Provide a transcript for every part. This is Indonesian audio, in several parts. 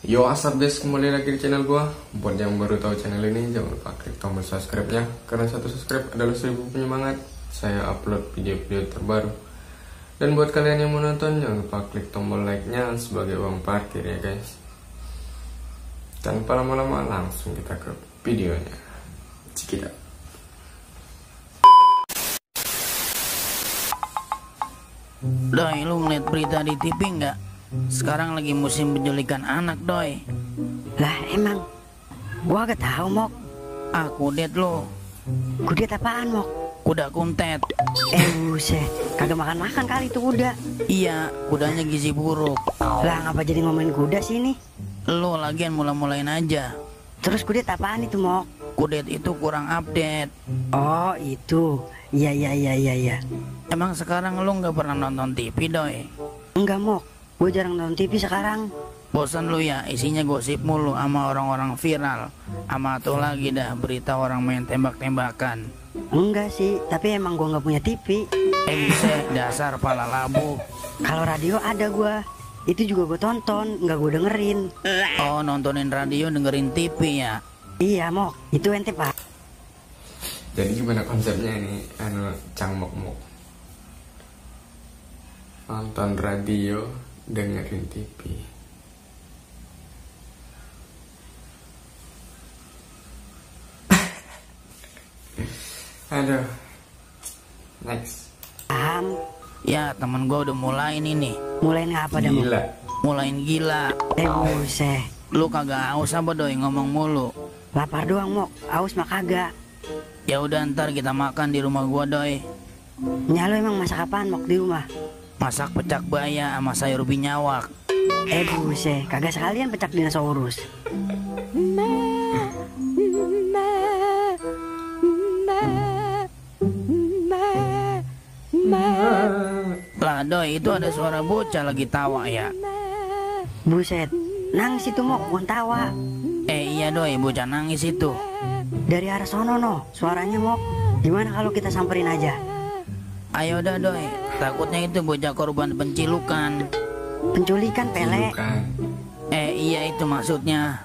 Yo, asap guys, kembali lagi di channel gua. Buat yang baru tahu channel ini, jangan lupa klik tombol subscribe-nya, karena satu subscribe adalah 1000 penyemangat saya upload video-video terbaru. Dan buat kalian yang mau nonton, jangan lupa klik tombol like-nya sebagai uang parkir ya guys. Tanpa lama-lama, langsung kita ke videonya. Cikidot. Doi, lu ngeliat berita di TV nggak? Sekarang lagi musim penculikan anak, Doi. Lah emang gua gak tahu, Mok. Kudet lo. Kudet apaan, Mok? Kuda kuntet. Buset, kagak makan-makan kali itu kuda. Iya, kudanya gizi buruk. Lah ngapa jadi ngomongin kuda sih ini? Lo lagian mula-mulain aja. Terus kudet apaan itu, Mok? Kudet itu kurang update. Oh itu, iya. Emang sekarang lo nggak pernah nonton TV, Doi? Enggak, Mok. Gue jarang nonton TV sekarang. Bosan lu ya, isinya gosip mulu sama orang-orang viral. Sama tuh lagi dah berita orang main tembak-tembakan. Enggak sih, tapi emang gue nggak punya TV. Buset, dasar pala labu. Kalau radio ada gue, itu juga gue tonton, nggak gue dengerin. Oh, nontonin radio dengerin TV ya? Iya, Mok, itu ente pak. Jadi gimana konsepnya ini, Cang Mok? Nonton radio, dengerin TV. Aduh. Next. Paham. Ya, temen gue udah mulai nih. Mulain apa dah, Mok? Gila. Mulain gila. Buset. Lu kagak haus apa, Doi, ngomong mulu? Lapar doang, Mok. Aus mah kagak. Ya udah, ntar kita makan di rumah gua, Doi. Nya lu emang masak apaan, Mok, di rumah? Masak pecak baya sama sayur binyawak. Buset, kagak sekalian pecak dinosaurus. Lah, Doi, itu ada suara bocah lagi tawa ya. Buset, nangis itu, Mok, bukan tawa. Iya, Doi, bocah nangis itu. Dari arah sono, no, suaranya, Mok. Gimana kalau kita samperin aja? Ayo dah, Doi. Takutnya itu bocah korban pencilukan. Penculikan, Pele. Bukan. Iya, itu maksudnya.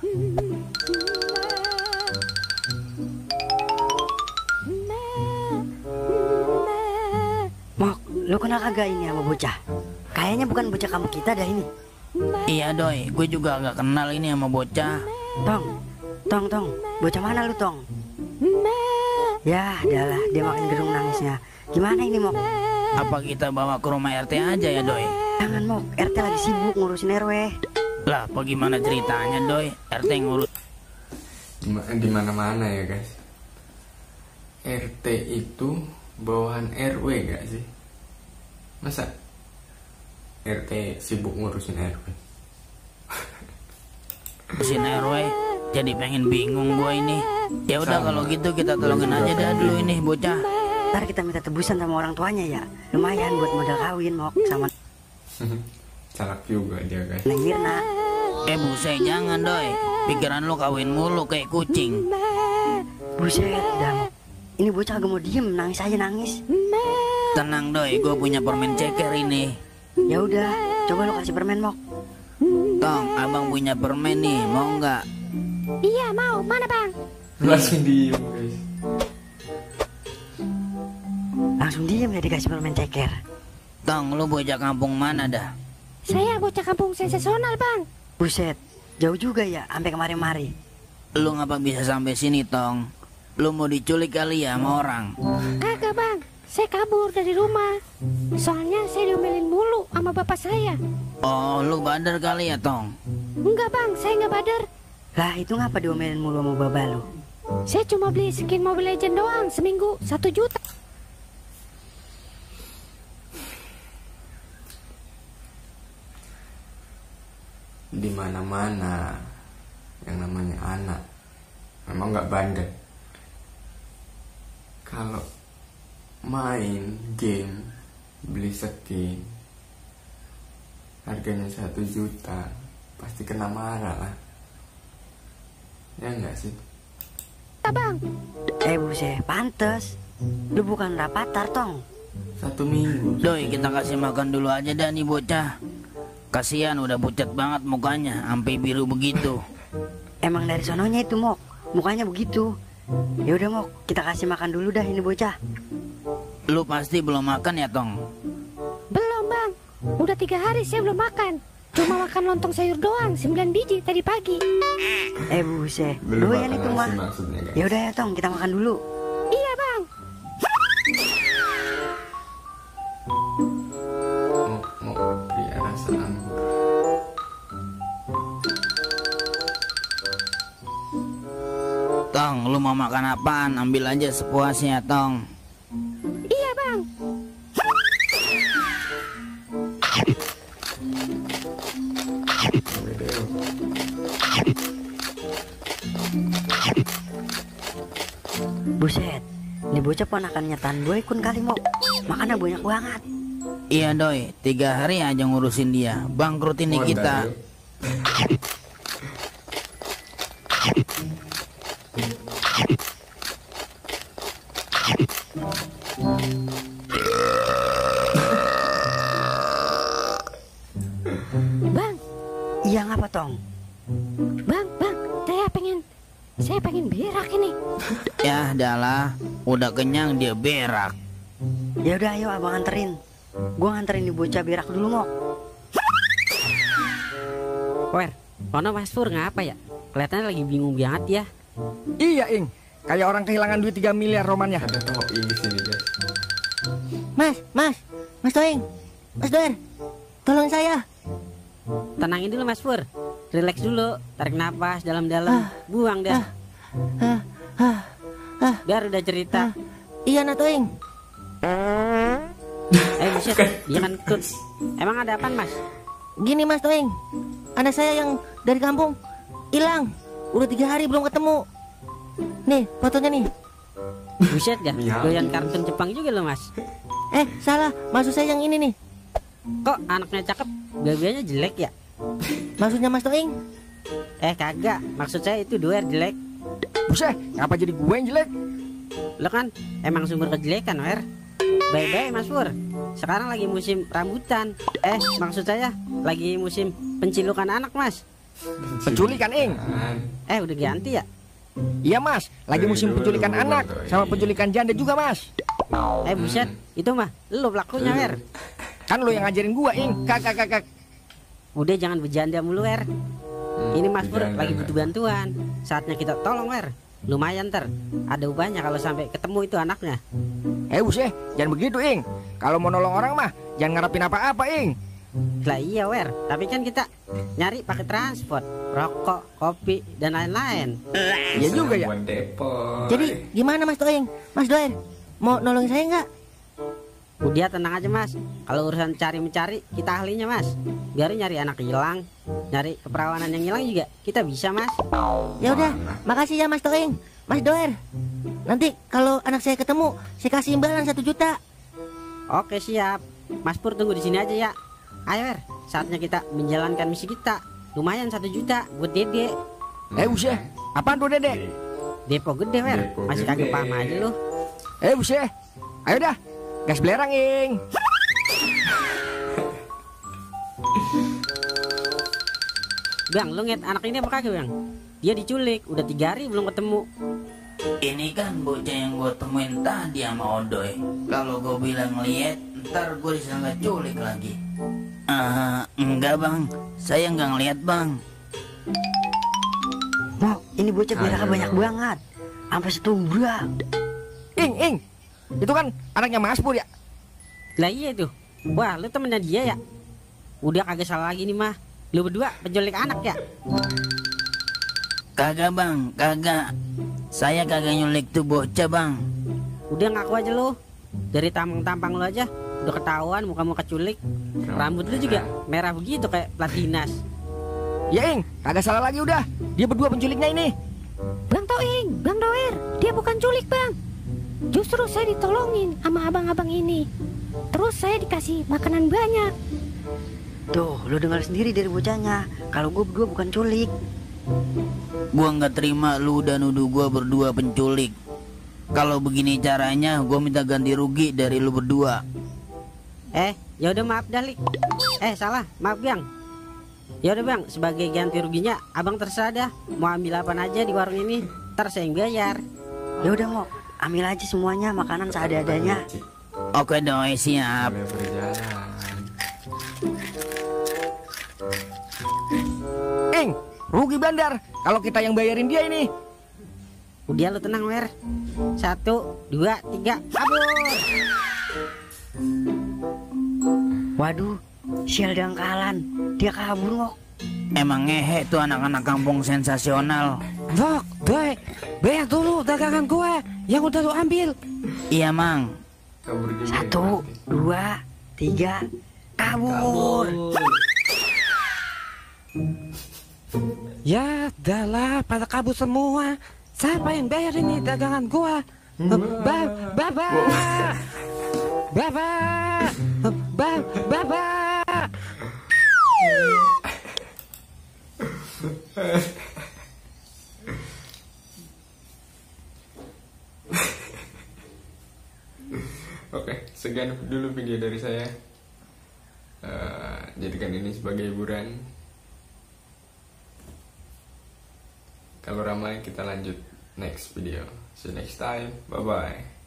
Mok, lu kenal kagak ini sama bocah? Kayaknya bukan bocah kamu kita dah ini. Iya, Doi, gue juga agak kenal ini sama bocah. Tong, bocah mana lu, Tong? Ya, adalah dia makin gerung nangisnya. Gimana ini, Mok? Apa kita bawa ke rumah RT aja ya, Doi? Jangan, Mok, RT lagi sibuk ngurusin RW. Lah, apa gimana ceritanya, Doi? RT ngurus. Di mana-mana ya guys. RT itu bawahan RW gak sih? Masa RT sibuk ngurusin RW? Ngurusin RW, jadi pengen bingung gua ini. Ya udah, kalau gitu kita tolongin aja dah dulu ini bocah. Ntar kita minta tebusan sama orang tuanya ya. Lumayan buat modal kawin, Mok, sama Calak juga dia guys. Neng Mirna. Buset, jangan, Doi. Pikiran lu kawin mulu kayak kucing. Buset, dah, Mok. Ini bocah gak mau diem, nangis aja nangis. Tenang, Doi, gue punya permen ceker ini. Ya udah, coba lu kasih permen, Mok. Tong, abang punya permen nih, mau nggak? Iya mau, mana bang? Langsung diem guys. Langsung diem ya dikasih permen ceker. Tong, lu bocah kampung mana dah? Saya bocah kampung sensasional bang. Buset, jauh juga ya, sampai kemari-mari. Lu ngapa bisa sampai sini, Tong? Lu mau diculik kali ya sama orang? Kagak bang, saya kabur dari rumah. Soalnya saya diomelin mulu sama bapak saya. Oh, lu badar kali ya, Tong? Enggak bang, saya nggak badar. Lah itu ngapa diomelin mulu sama baba lu? Saya cuma beli skin Mobile Legend doang seminggu 1 juta. Di mana-mana yang namanya anak memang nggak bandel. Kalau main game beli skin harganya 1 juta pasti kena marah lah, ya enggak sih? Bang, Buset, pantes. Lu bukan rapatar, Tong. 1 minggu. Doi, kita kasih makan dulu aja dah nih bocah. Kasihan udah pucat banget mukanya, sampai biru begitu. Emang dari sononya itu Mok, mukanya begitu. Ya udah Mok, kita kasih makan dulu dah ini bocah. Lu pasti belum makan ya Tong? Belum bang, udah 3 hari saya belum makan. Cuma makan lontong sayur doang, 9 biji tadi pagi. Buset, Belum doyan makan itu mah. nasi maksudnya, guys. Ya udah ya Tong, kita makan dulu. Iya bang. Mau pria rasa anggur. Tong, lu mau makan apaan? Ambil aja sepuasnya Tong. Iya bang. Buset, ini bocah ponakannya Tan Boy Kun kali Mok. Makannya banyak banget. Iya doi, 3 hari aja ngurusin dia. Bangkrut ini Modal, kita. yuk. Bang, Iya ngapa Tong? bang, saya pengen berak ini. Ya adalah, udah kenyang dia berak. Ya udah ayo abang anterin. Gua nganterin di bocah berak dulu Mok. Wer, mana Mas Pur ngapa ya? Kelihatannya lagi bingung banget ya. Iya Ing, kayak orang kehilangan duit 3 miliar romannya. Ada top ini sini guys. Mas Toeng, Mas Doer, tolong saya. Tenangin dulu Mas Pur, relax dulu, tarik napas dalam-dalam, buang dah. Biar udah cerita. Iya Natoeng. Buset, dia kan kut. Emang ada apaan Mas? Gini Mas Toeng, anak saya yang dari kampung hilang, udah 3 hari belum ketemu. Nih fotonya nih. Buset dah, doyan kartun Jepang juga lo Mas. Salah, maksud saya yang ini nih. Kok anaknya cakep, gabianya jelek ya? Maksudnya Mas Toeng? Kagak, maksud saya itu Doer jelek. Buset, ngapa jadi gue yang jelek? Lo kan emang sumber kejelekan Wer. Bye-bye Mas Pur, sekarang lagi musim rambutan. Maksud saya lagi musim pencilukan anak Mas. Penculikan Ing. Udah ganti ya? Iya Mas, lagi musim penculikan anak sama penculikan janda juga Mas. Buset, itu mah lo pelakunya Wer. Kan lo yang ngajarin gua Ing. Kak. Udah jangan berjanda mulu Wer. Ini Mas Pur bercanda, lagi Wer. butuh bantuan. Saatnya kita tolong Wer. Lumayan ada upahnya kalau sampai ketemu itu anaknya. Buset, jangan begitu Ing. Kalau mau nolong orang mah jangan ngarepin apa-apa Ing. Lah iya Wer, tapi kan kita nyari pakai transport, rokok, kopi dan lain-lain. Iya juga ya. Buat depot. Jadi gimana Mas Toeng? Mas Doer, mau nolong saya nggak? Udah tenang aja Mas. Kalau urusan cari-mencari kita ahlinya Mas. Biar nyari anak hilang, nyari keperawanan yang hilang juga kita bisa Mas. Ya udah, makasih ya Mas Toeng. Mas Doer, nanti kalau anak saya ketemu, saya kasih imbalan 1 juta. Oke siap. Mas Pur tunggu di sini aja ya. Ayo Wer, saatnya kita menjalankan misi kita. Lumayan 1 juta buat Dede. Buset, apaan tuh Dede? Depo gede Wer, Depo masih gede. kagak paham aja lu. Buset, ayo dah, gas belerang Ing. Bang, lu ngeliat anak ini apa kagak Bang? Dia diculik, udah 3 hari belum ketemu. Ini kan bocah yang gue temuin tadi sama Odoy. Kalau gue bilang lihat, ntar gue disangka culik lagi. Enggak bang, saya nggak ngeliat bang. Mok, ini bocah beraknya Aduh. banyak banget. Sampai setumbrak. Ing, itu kan anaknya Mas Pur ya? Lah iya tuh. Wah, lu temennya dia ya? Udah kagak salah lagi nih mah. Lu berdua penculik anak ya? Kagak bang, kagak. Saya kagak nyulik tuh bocah bang. Udah ngaku aja lu. Dari tampang-tampang lu aja udah ketahuan muka-muka culik. Rambut lu juga merah begitu kayak plat dinas. Ya Ing, kagak salah lagi udah. Dia berdua penculiknya ini. Bang Toing, Bang Doer, dia bukan culik bang. Justru saya ditolongin sama abang-abang ini. Terus saya dikasih makanan banyak. Tuh, lu dengar sendiri dari bocahnya. Kalau gue berdua bukan culik. Gua nggak terima lu udah nuduh gua berdua penculik. Kalau begini caranya, gua minta ganti rugi dari lu berdua. Ya udah maaf Dalik. Salah, maaf Bang. Ya udah bang, sebagai ganti ruginya abang terserah dah. Mau ambil apa aja di warung ini, ntar saya yang bayar. Ya udah mau ambil aja semuanya, makanan seadanya. Oke doi, siap. Boleh berjalan. Ing, rugi bandar kalau kita yang bayarin dia ini. Udah lu tenang Wer. 1, 2, 3, kabur. Waduh, sial dangkalan, dia kabur kok. Emang ngehe tuh anak-anak kampung sensasional. Dok, doi, bayar dulu dagangan gue yang udah lu ambil. Iya mang. Kabur juga. 1, 2, 3, kabur. Ya, adalah pada kabur semua. Siapa yang bayar ini dagangan gua? Baba. Oke, sekian dulu video dari saya. Jadikan ini sebagai hiburan. Kalau ramai kita lanjut next video. See you next time. Bye bye.